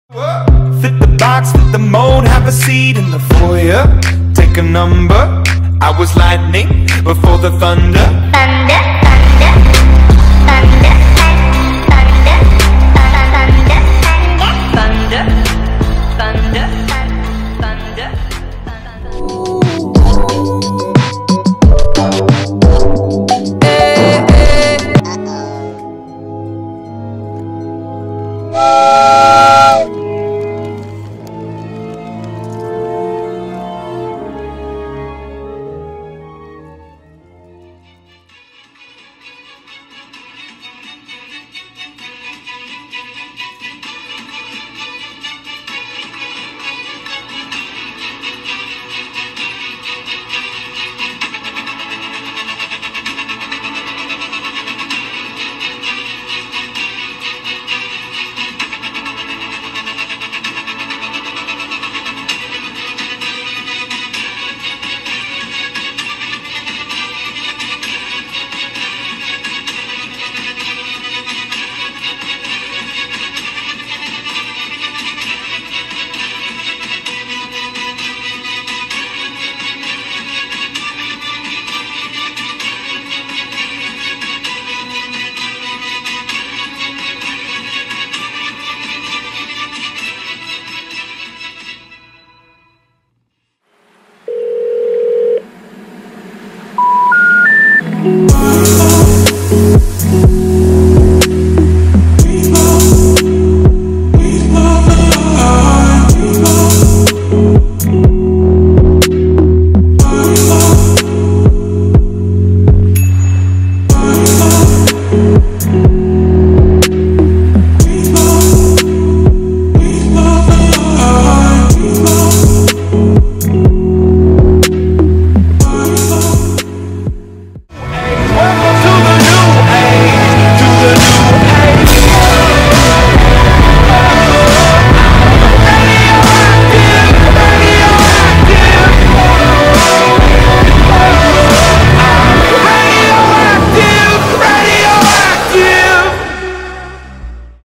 Fit the box, fit the mold, have a seat in the foyer. Take a number. I was lightning before the thunder. Thunder, thunder, thunder, thunder, thunder, thunder, thunder, thunder.